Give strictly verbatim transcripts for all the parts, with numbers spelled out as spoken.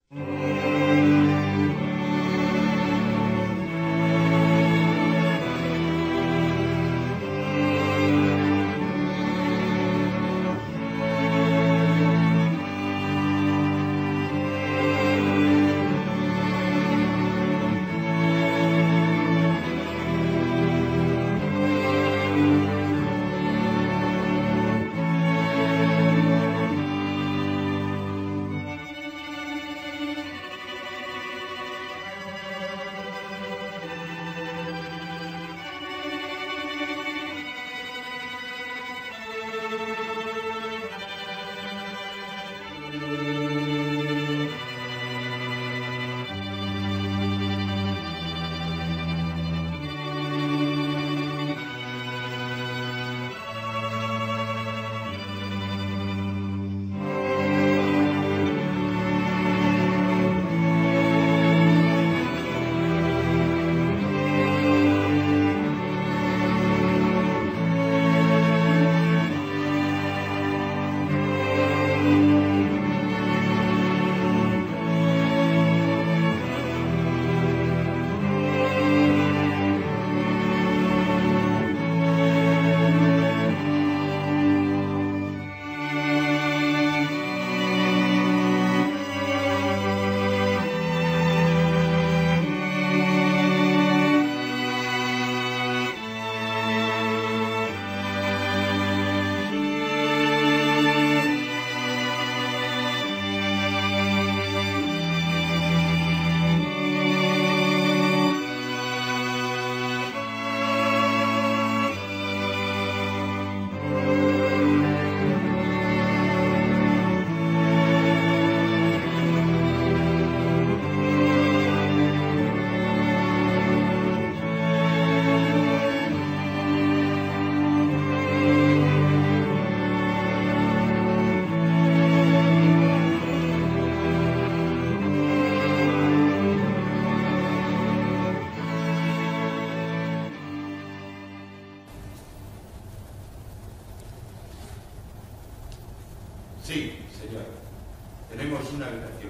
Sí, señor. Tenemos una habitación.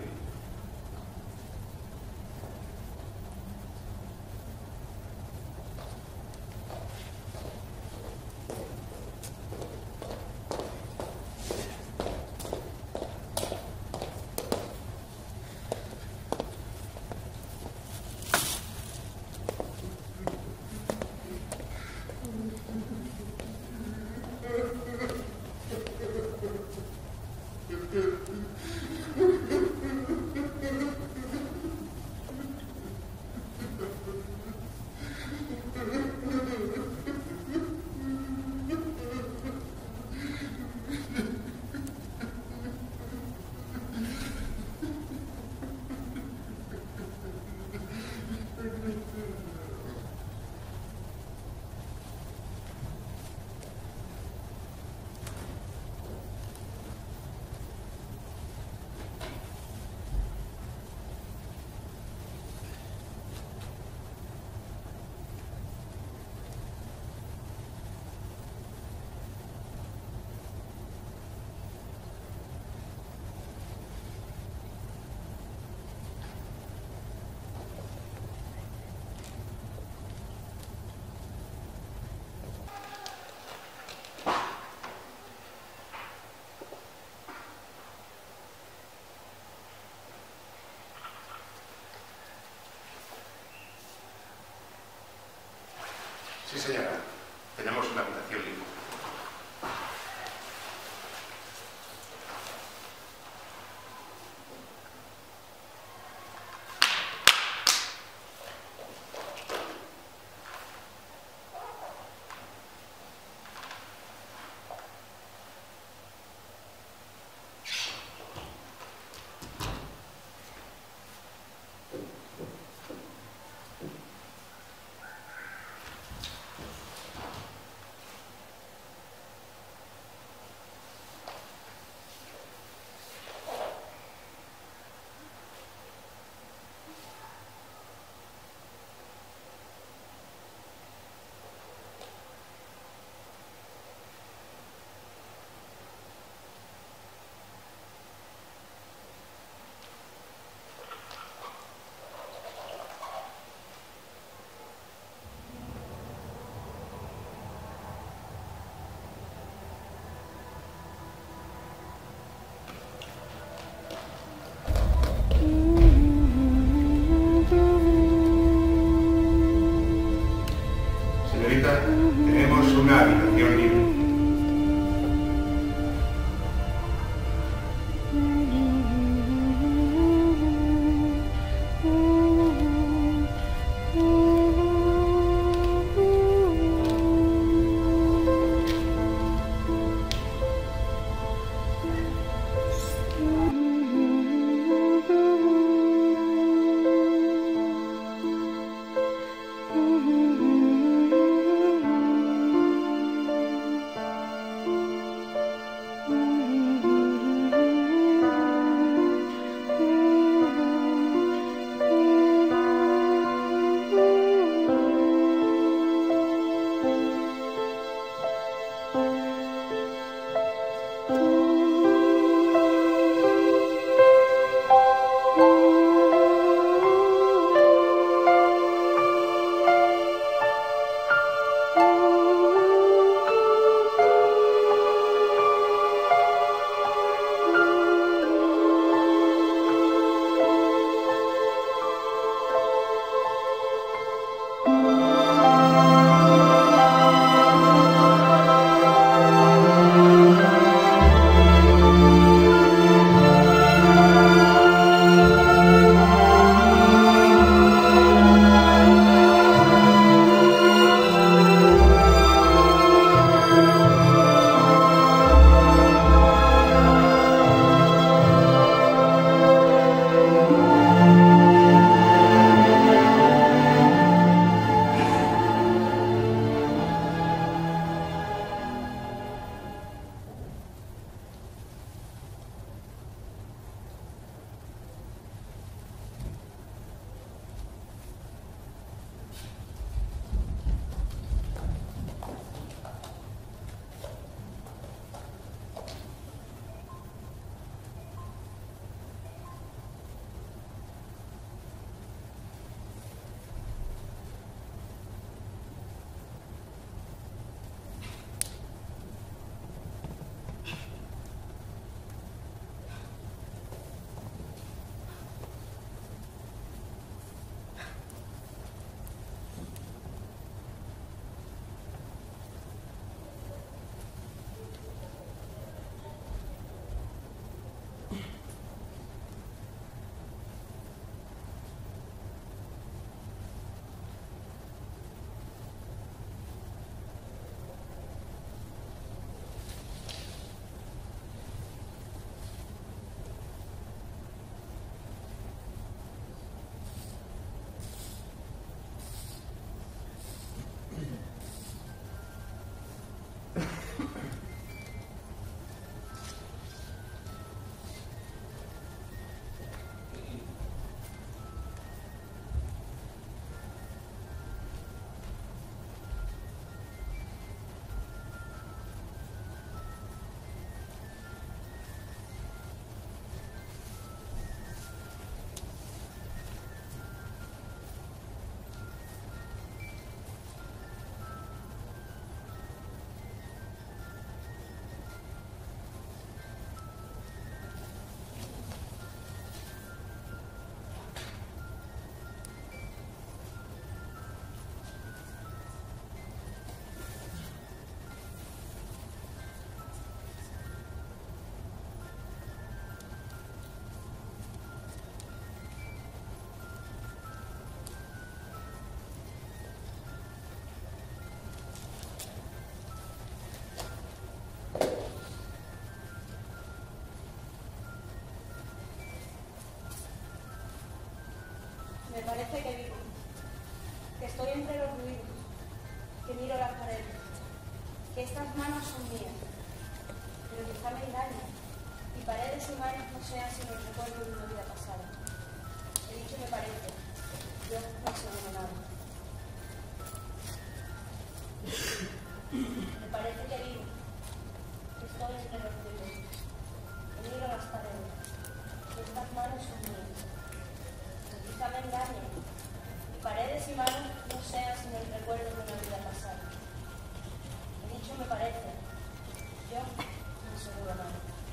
Sí, señora. Tenemos una habitación libre. Me parece que vivo, que estoy entre los ruidos, que miro las paredes, que estas manos son mías, pero quizá me engañen, y paredes y manos no sean sino el recuerdo de una vida pasada. He dicho me parece, yo no aseguro nada. Me parece que vivo, que estoy entre los ruidos, que miro las paredes, que estas manos son mías, pero quizá me engañen, y paredes y manos no sean sino el recuerdo de una vida pasada. He dicho me parece, yo no aseguro nada.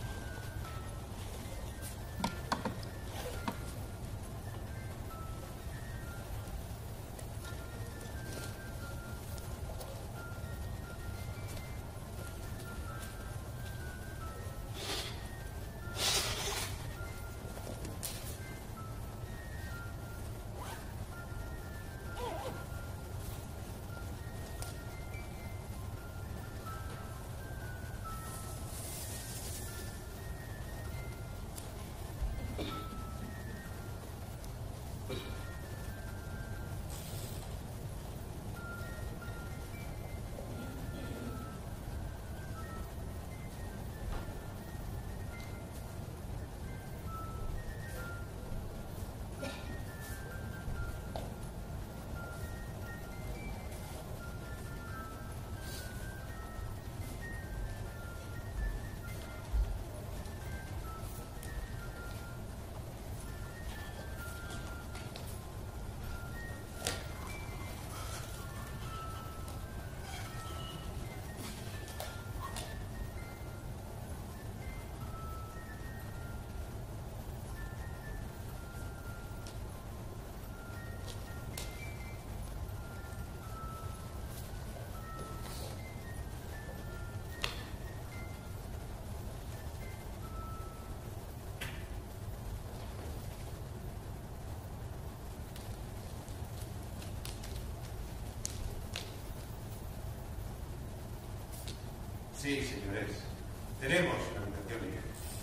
Sí, señores. Tenemos una habitación libre.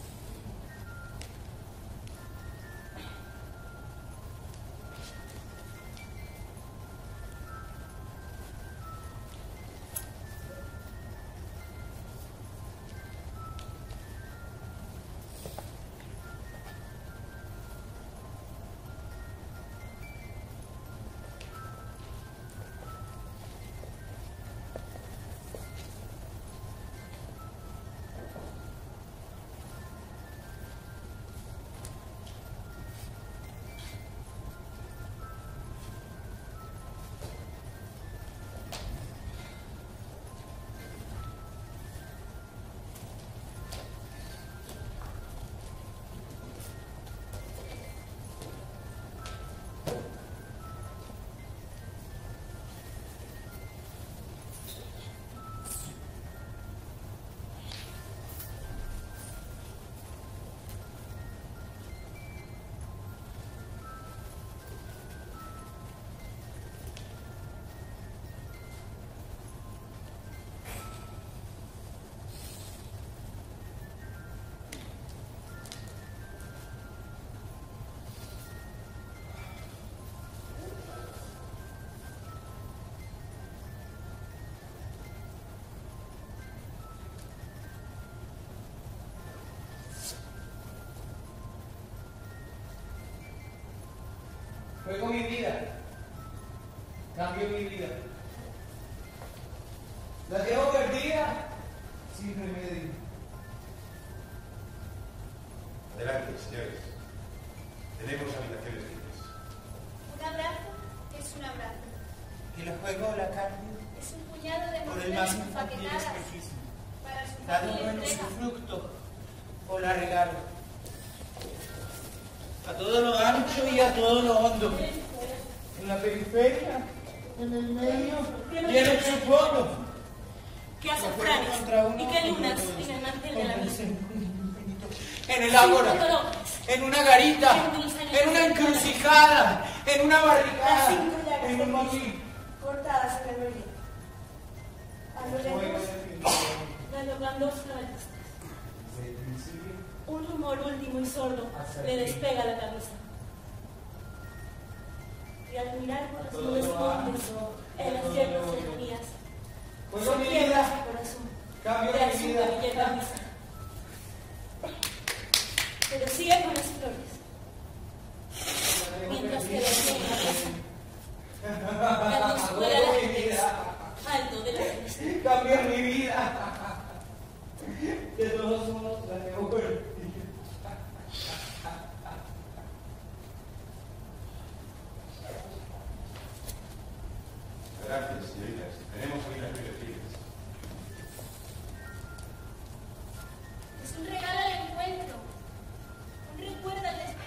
Juego mi vida, cambio mi vida. La dejo perdida sin remedio. Adelante, señores. Tenemos habitaciones libres. Un abrazo es un abrazo. Y el juego la cambio Es un puñado de por el más emociones infantil empaquetadas espejismo. para su Cada fácil uno en su entrega. fruto o la regalo. A todo lo ancho y a todo lo hondo. En la periferia, en el medio y en el subfondo. ¿Qué hace Contra Franes? uno ¿Y qué y lunas contra todos. en el mantel de la vida? En el ágora, en una garita, en una encrucijada, en una Las barricada, cinco llagas en de un Cristo, motín. cortadas en el berlín. A lo lejos, las locandosas cabalistas. Un rumor último y sordo le despega la cabeza. admirar corazón escondes en las yernas cercanías. Pues Se mi quiebra vida, su corazón cambio de mi azúcar y vida. de camisa. Pero sigue con las flores, mientras que la niña pesa. La luz vuela la tristeza, alto de la tristeza. Cambiar mi vida. De todos modos, la que voy. Gracias, señoritas. Tenemos aquí las bibliotecas. Es un regalo al encuentro, un recuerdo al despertar.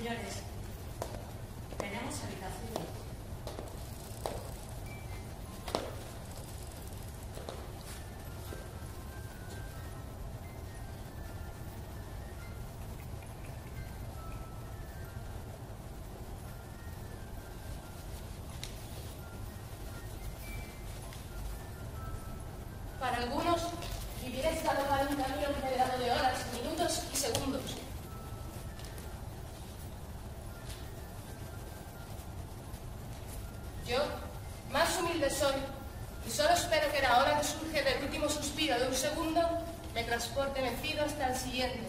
señores. Tenemos habitación. Para algunos, vivir es galopar un camino rodeado de horas, minutos y segundos. Yo, más humilde soy, y solo espero que la hora que surge del último suspiro de un segundo me transporte vencido hasta el siguiente.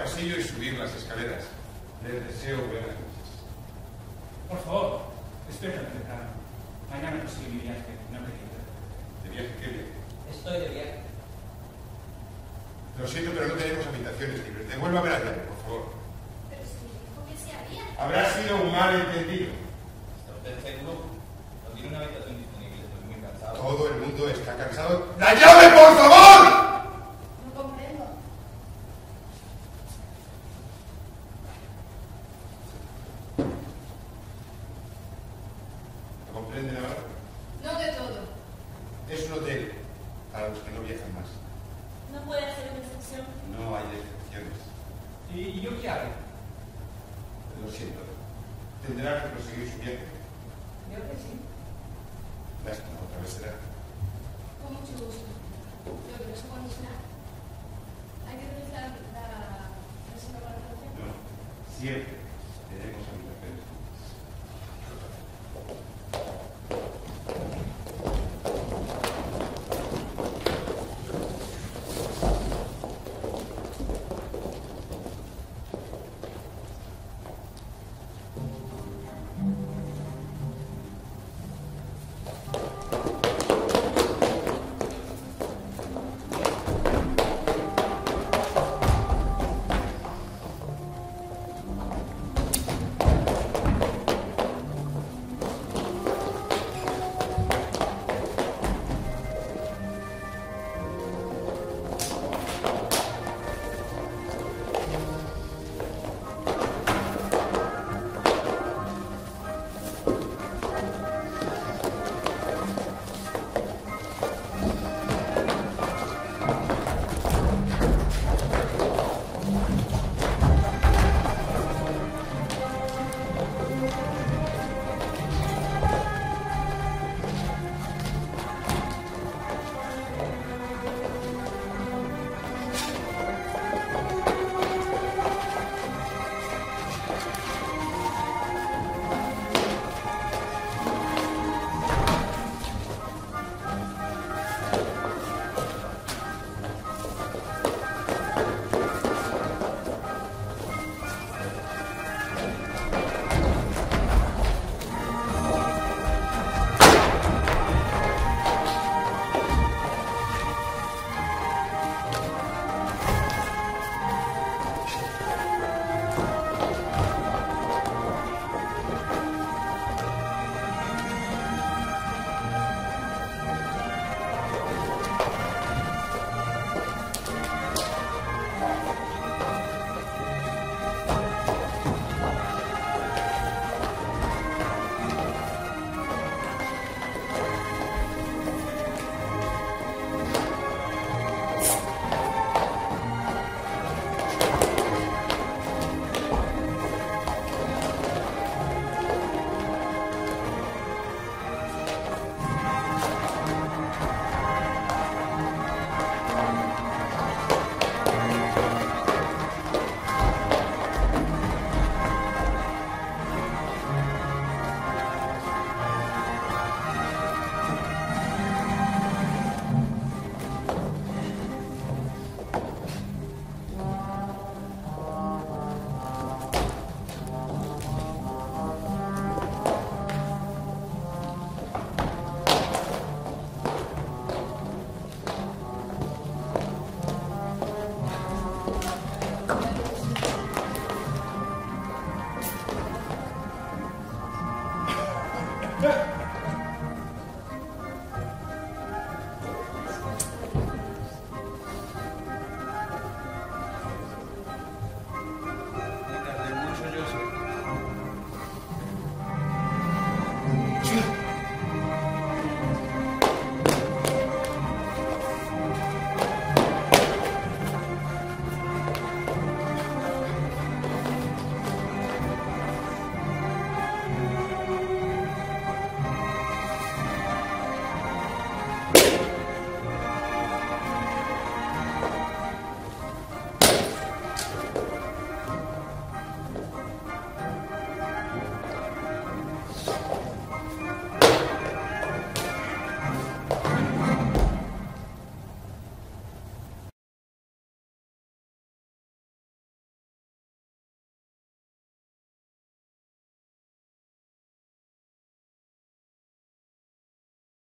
pasillo y subir las escaleras. Les deseo buenas noches. Por favor, espera temprano. Mañana prosigue mi viaje, no te quiero. ¿De viaje qué viaje? Estoy de viaje. Lo siento, pero no tenemos habitaciones libres. Devuélvame la llave, por favor. Pero si me dijo que se había. Habrá sido un malentendido. ¿Está usted seguro? No tiene una habitación disponible, estoy muy cansado. Todo el mundo está cansado. ¡La llave, por favor! No comprendo. ¿Lo comprenden ahora? No de todo. Es un hotel para los que no viajan más. No puede hacer una excepción. No hay excepciones. ¿Y yo qué hago? Lo siento. Tendrá que proseguir su viaje. Yo que sí. Lástima, otra vez será. Con mucho gusto. Lo que no sé cuándo será. Hay que realizar la reserva para la operación. No, siempre tenemos habitaciones.